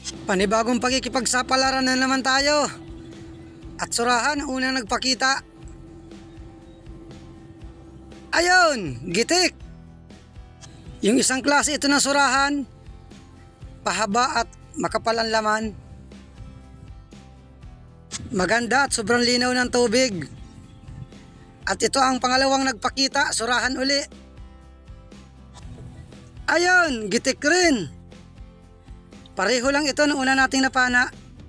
Panibagong pakikipagsapalaran na naman tayo. At surahan ang unang nagpakita. Ayun, gitik. Yung isang klase ito ng surahan, pahaba at makapal ang laman. Maganda at sobrang linaw ng tubig. At ito ang pangalawang nagpakita, surahan uli. Ayun, gitik rin. Pareho lang ito ng una nating napana.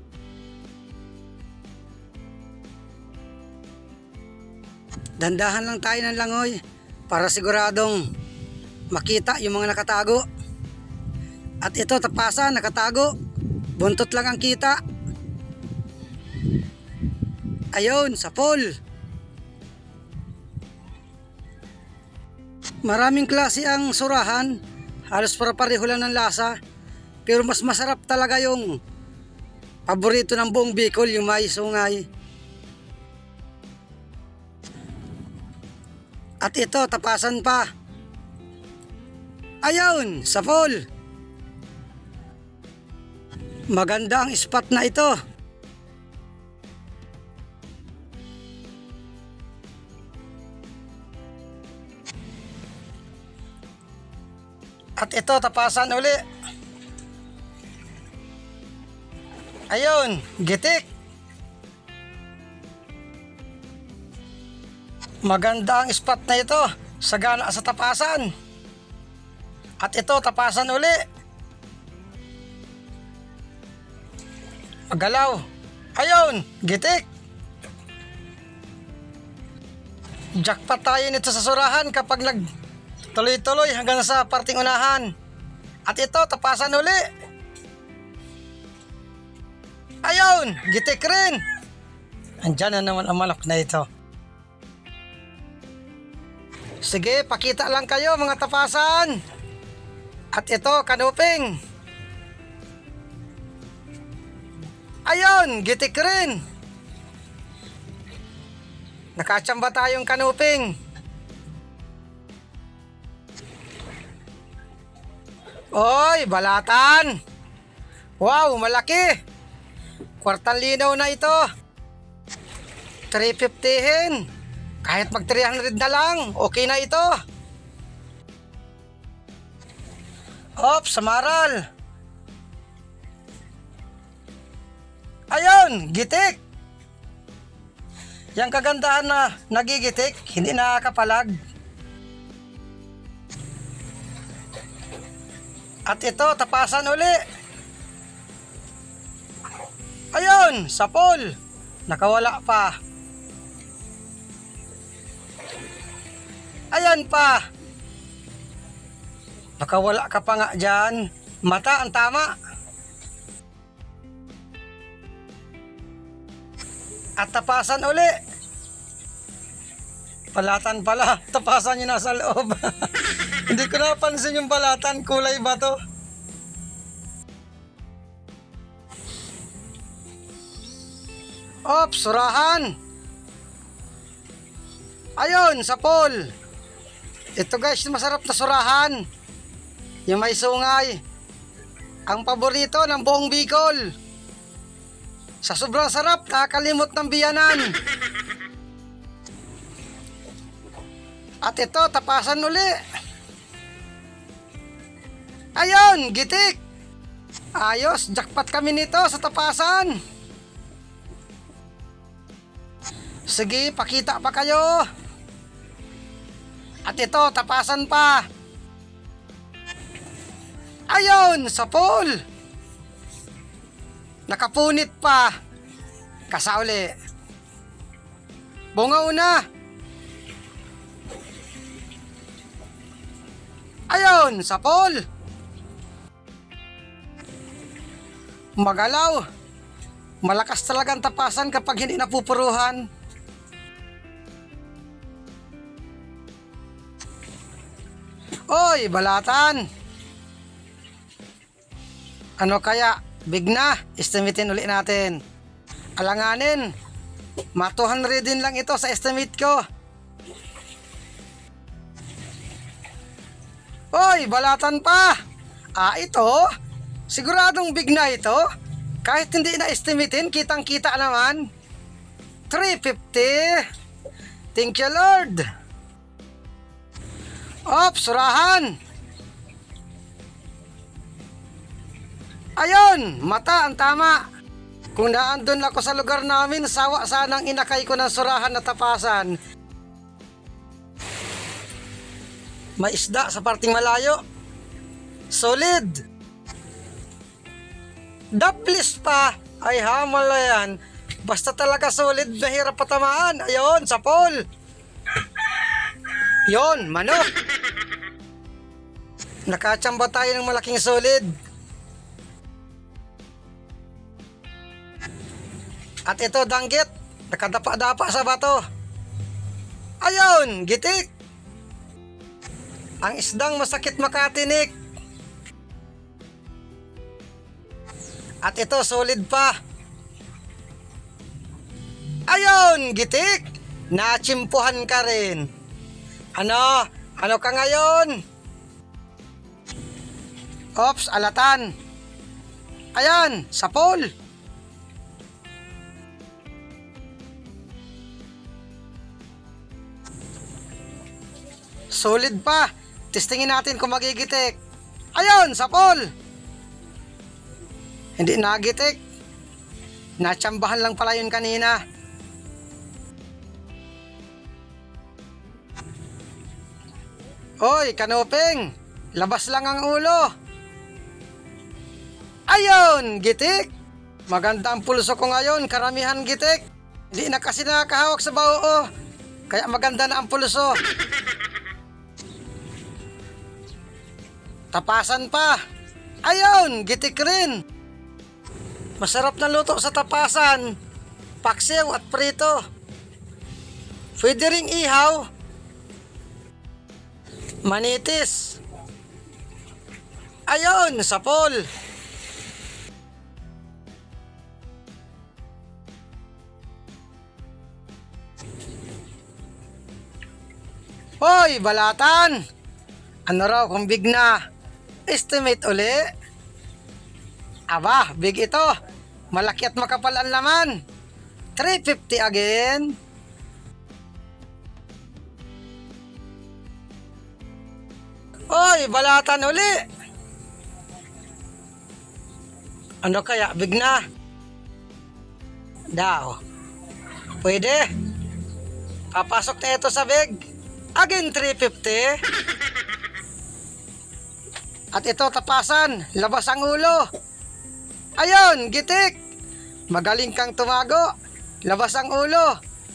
Dandahan lang tayo ng langoy para siguradong makita yung mga nakatago. At ito tapasan, nakatago. Buntot lang ang kita. Ayun, sa pool. Maraming klase ang surahan. Halos para-pareho lang ng lasa. Pero mas masarap talaga yung paborito ng buong Bicol, yung may sungay. At ito, tapasan pa. Ayun, sa pool. Maganda ang spot na ito. At ito, tapasan uli. Ayun, gitik. Maganda ang spot na ito, sagana sa tapasan. At ito, tapasan uli. Magalaw. Ayun, gitik. Jackpot tayo nito sa surahan kapag nagtuloy-tuloy hanggang sa parting unahan. At ito, tapasan uli. Ayun, gitik rin. Andyan na naman ang manok na ito. Sige, pakita lang kayo mga tapasan. At ito, kanuping. Ayun, gitik rin. Nakachamba tayong kanuping. Oy, balatan. Wow, malaki. Kwartang linaw na ito. 350-hin. Kahit mag 300 na lang, okay na ito. Ops, samaral. Ayun, gitik. Yang kagandahan na nagigitik, hindi nakakapalag. At ito, tapasan uli. Ayun, sa pool. Nakawala pa. Ayan pa. Nakawala ka pa nga dyan. Mata ang tama. At tapasan uli. Balatan pala. Tapasan nyo nasa loob. Hindi ko napansin yung balatan. Kulay ba to? Ops, surahan. Ayun, sa pool. Ito guys, masarap na surahan. Yung may sungay. Ang paborito ng buong Bicol. Sa sobrang sarap, nakakalimot ng biyanan. At ito, tapasan uli. Ayun, gitik. Ayos, jackpot kami nito sa tapasan. Sige, pakita pa kayo. At ito, tapasan pa. Ayun, sa pool. Nakapunit pa. Kasauli. Bunga una. Ayun, sa pool. Magalaw. Malakas talagang tapasan kapag hindi napupuruhan. Oy, balatan. Ano kaya? Big na. Estimatein ulit natin. Alanganin. Ma 200 din lang ito sa estimate ko. Oy, balatan pa. Ito. Siguradong big na ito. Kahit hindi na estimatein, kitang kita naman. 350. Thank you Lord. Surahan. Ayun, mata ang tama. Kung naandun ako sa lugar namin, sawa sanang inakay ko ng surahan na tapasan. May isda sa parting malayo. Solid. Daplis pa. Ay hamal na yan. Basta talaga solid, mahirap patamaan. Ayun, sapol. Yon, manok. Nakachamba tayo ng malaking solid. At ito, danggit. Nakadapa-dapa sa bato. Ayun, gitik. Ang isdang masakit makatinik. At ito, solid pa. Ayun, gitik. Nachimpuhan ka rin. Ano? Ano ka ngayon? Ops, alatan. Ayan, sapol. Solid pa. Testingin natin kung magigitik. Ayun, sapol. Hindi nagitik. Natsambahan lang pala yun kanina. Hoy, kanuping. Labas lang ang ulo. Ayun, gitik. Maganda ang pulso ko ngayon, karamihan gitik. Hindi na kasi nakakahawak sa bao. Kaya maganda na ang pulso. Tapasan pa. Ayun, gitik rin. Masarap na luto sa tapasan. Paksiw at prito. Pwede ring ihaw. Manitis. Ayun, sapol. Hoy, balatan. Ano raw kung big na? Estimate uli. Aba, big ito. Malaki at makapal ang laman. 350 again. Hoy, balatan uli. Ano kaya, big na? Daw. Pwede. Papasok na ito sa big. Again, 350. At ito, tapasan. Labas ang ulo. Ayun, gitik. Magaling kang tumago. Labas ang ulo.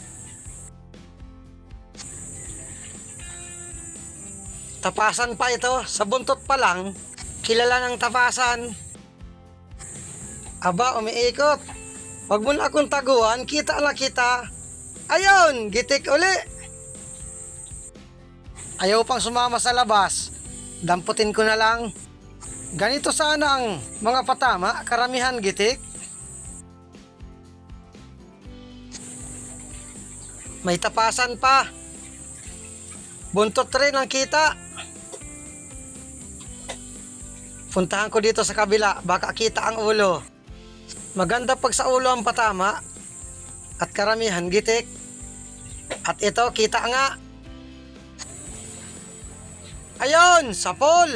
Tapasan pa ito. Sa buntot pa lang, kilala ng tapasan. Aba, umiikot. Huwag mo na akong taguan. Kita na kita. Ayun, gitik uli. Ayaw pang sumama sa labas. Damputin ko na lang. Ganito sana ang mga patama, karamihan gitik. May tapasan pa. Buntot rin ang kita. Puntahan ko dito sa kabila, baka kita ang ulo. Maganda pag sa ulo ang patama at karamihan gitik. At ito, kita nga. Ayun, sapol.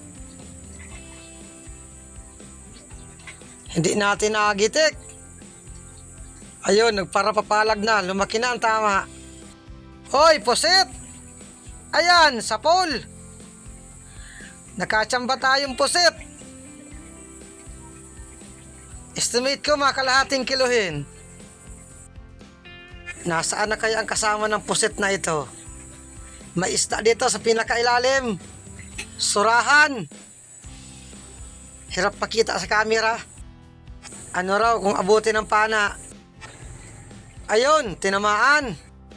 Hindi natin nagitik. Ayun, nagparapapalag na. Lumaki na ang tama. Hoy, pusit. Ayan, sapol. Nakachamba tayong pusit. Estimate ko mga kalahating kiluhin. Nasaan na kaya ang kasama ng pusit na ito? May isda dito sa pinakailalim. Surahan. Hirap pakita sa camera. Ano raw kung abutin ng pana? Ayun, tinamaan.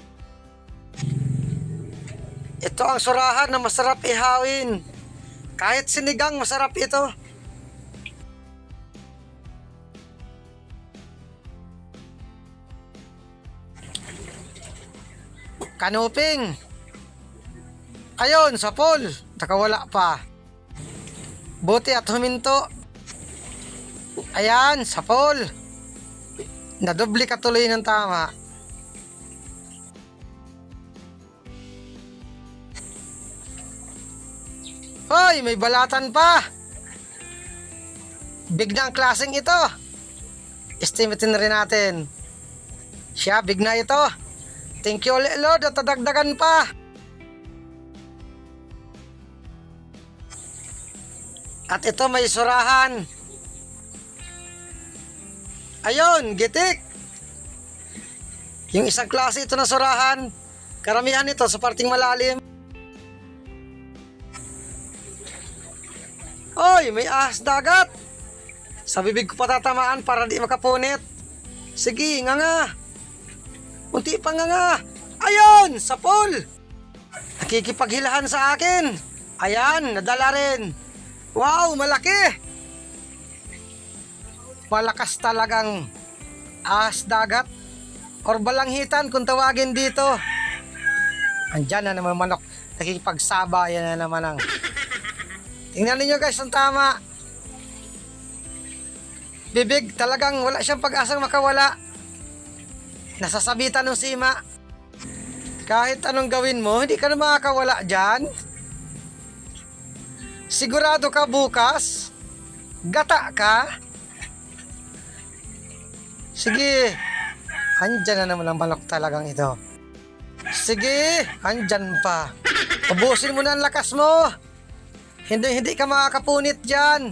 Ito ang surahan na masarap ihawin. Kahit sinigang masarap ito. Kanuping. Ayun, sapol. Nakawala pa. Buti at huminto. Ayan, sapol. Nadubli ka tuloy ng tama. Hoy, may balatan pa. Big na ang klaseng ito. Estimatein na rin natin. Siya, big na ito. Thank you ulit, Lord, at tadagdagan pa. At ito may surahan. Ayun, gitik. Yung isang klase ito na surahan. Karamihan ito sa parting malalim. Oy, may ahas dagat. Sa bibig ko patatamaan para di makapunit. Sige, nga. Unti pa nga. Ayun, sapol. Nakikipaghilahan sa akin. Ayan, nadala rin. Wow, malaki. Malakas talagang ahas dagat. Or balanghitan kung tawagin dito. Andyan na naman manok. Nakikipagsaba, yan na naman ang... Tingnan ninyo guys, ang tama. Bibig, talagang wala siyang pag-asang makawala. Nasasabitan ng sima. Kahit anong gawin mo, hindi ka na makakawala dyan. Sigurado ka bukas? Gata ka? Sige. Andyan na naman ang manok talagang ito. Sige, andyan pa. Ubusin mo na ang lakas mo. Hindi ka makakapunit dyan.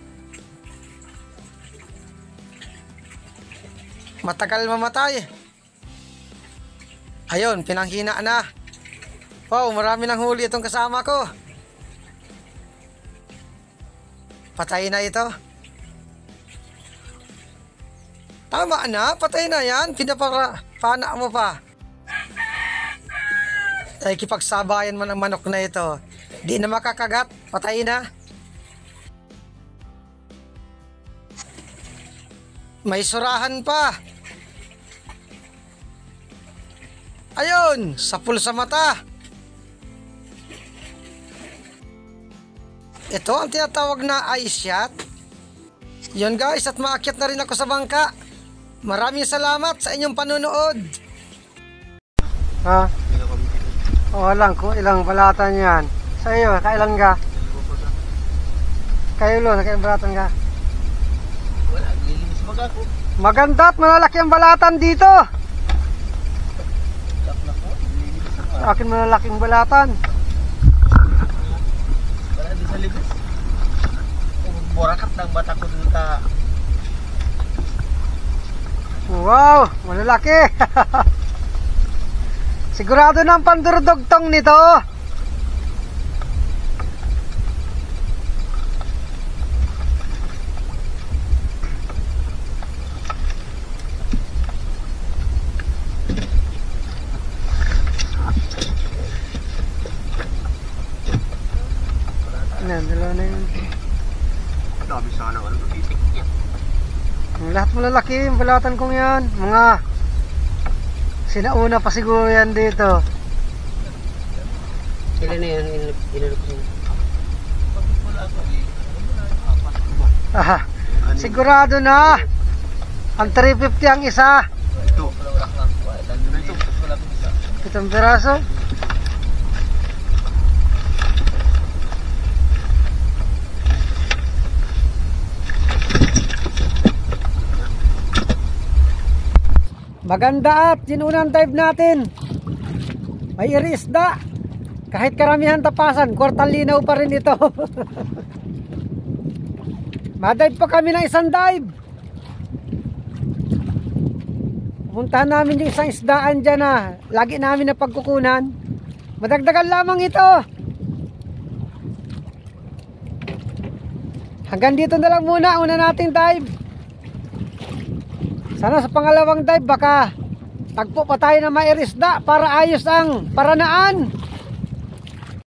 Matagal mamatay. Ayun, pinanghina na. Wow, marami ng huli itong kasama ko. Patay na ito. Tama na, patay na yan. Pinapana mo pa. Ay, kipagsabayan man ang manok na ito. Di na makakagat, patay na. May surahan pa. Ayun, sapul sa mata. Ito ang tinatawag na eye shot. Yun guys, at maakyat na rin ako sa bangka. Maraming salamat sa inyong panunood. Ha? O lang, kung ilang balatan yan. Sa iyo, kailan ka? Kayo lo, nakailang balatan ka? Wala, nililis ako. Maganda at malalaki ang balatan dito. Akin malalaking balatan. Wala di sa libis. Borakat ng bata ko dito. Wow, malalaki. Sigurado na ang pandurudugtong nito. Dalawa na yun. Dami sana wala titik yan. Lahat malalaki yung balatan kong yan. Mga sinauna pa siguro yan dito. Ilan na yan? Ilan ko yan? Ah, sigurado na. Ang 350 ang isa. Ito. 7 piraso. Maganda at yun unang dive natin. May irisda. Kahit karamihan tapasan, kwartal linaw pa rin ito. Madive pa kami ng isang dive. Puntahan namin yung isang isdaan dyan na lagi namin na pagkukunan. Madagdagan lamang ito. Hanggang dito na lang muna. Una nating dive. Sana sa pangalawang dive baka tagpo pa tayo na mairisda para ayos ang paranaan.